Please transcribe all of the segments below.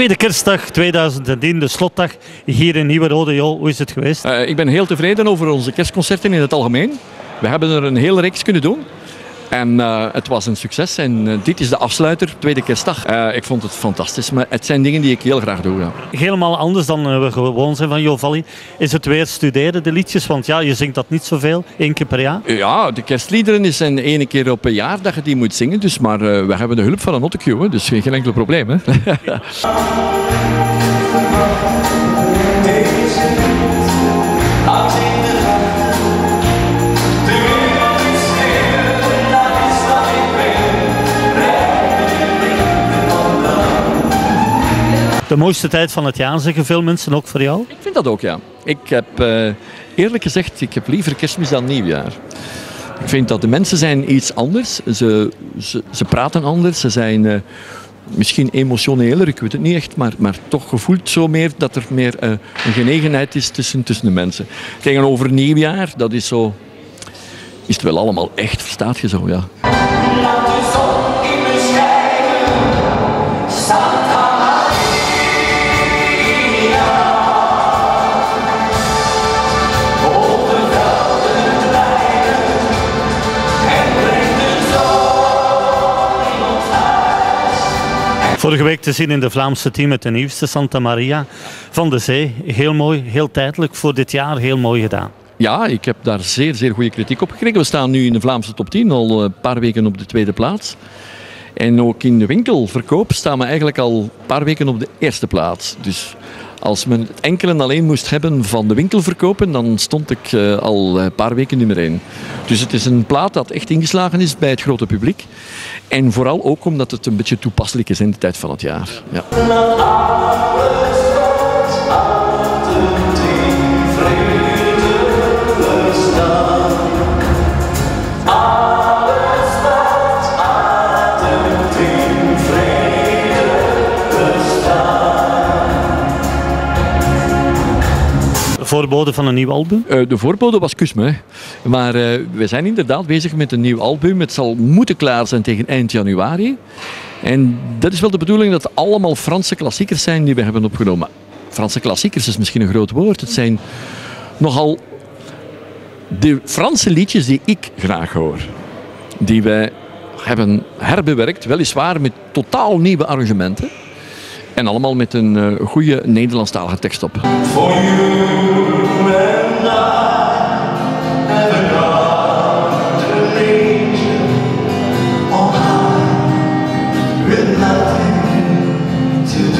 Tweede kerstdag 2010, de slotdag hier in Nieuwerode. Jo, hoe is het geweest? Ik ben heel tevreden over onze kerstconcerten in het algemeen. We hebben er een hele reeks kunnen doen. En het was een succes. En dit is de afsluiter, tweede kerstdag. Ik vond het fantastisch. Maar het zijn dingen die ik heel graag doe. Ja. Helemaal anders dan we gewoon zijn van Jo Valley. Is het weer studeren, de liedjes? Want ja, je zingt dat niet zoveel, 1 keer per jaar. Ja, de kerstliederen zijn 1 keer op een jaar dat je die moet zingen. Dus, maar we hebben de hulp van een autocue, dus geen enkel probleem. Hè. De mooiste tijd van het jaar, zeggen veel mensen, ook voor jou? Ik vind dat ook, ja. Ik heb eerlijk gezegd, ik heb liever kerstmis dan nieuwjaar. Ik vind dat de mensen zijn iets anders. Ze praten anders. Ze zijn misschien emotioneler, ik weet het niet echt. Maar toch gevoeld zo meer dat er meer een genegenheid is tussen de mensen. Tegenover nieuwjaar, dat is zo... Is het wel allemaal echt, verstaat je zo, ja. Laat de zon in me schijnen, Santa Maria. Over velden rijden en breng de zon in ons huis. Vorige week te zien in de Vlaamse team met de nieuwste Santa Maria van de Zee. Heel mooi, heel tijdelijk voor dit jaar, heel mooi gedaan. Ja, ik heb daar zeer, zeer goede kritiek op gekregen. We staan nu in de Vlaamse top 10, al een paar weken op de tweede plaats. En ook in de winkelverkoop staan we eigenlijk al een paar weken op de eerste plaats. Dus als men het enkel en alleen moest hebben van de winkelverkopen, dan stond ik al een paar weken nummer 1. Dus het is een plaat dat echt ingeslagen is bij het grote publiek. En vooral ook omdat het een beetje toepasselijk is in de tijd van het jaar. Ja. Voorbode van een nieuw album? De voorbode was Kus me. Maar we zijn inderdaad bezig met een nieuw album. Het zal moeten klaar zijn tegen eind januari. En dat is wel de bedoeling dat het allemaal Franse klassiekers zijn die we hebben opgenomen. Franse klassiekers is misschien een groot woord. Het zijn nogal de Franse liedjes die ik graag hoor. Die wij hebben herbewerkt, weliswaar met totaal nieuwe arrangementen. En allemaal met een goede Nederlandstalige tekst op. For you and I have got an angel on high with nothing to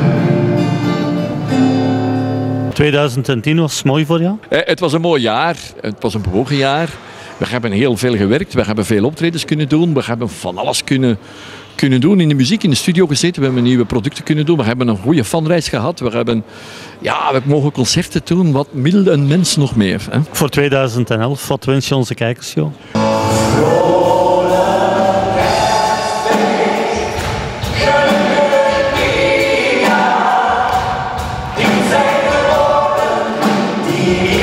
do. 2010 was mooi voor jou? Het was een mooi jaar. Het was een bewogen jaar. We hebben heel veel gewerkt. We hebben veel optredens kunnen doen. We hebben van alles kunnen doen in de muziek, in de studio gezeten. We hebben nieuwe producten kunnen doen. We hebben een goede fanreis gehad. We hebben mogen concerten doen. Wat wil een mens nog meer? Hè? Voor 2011, wat wens je onze kijkers, joh? Die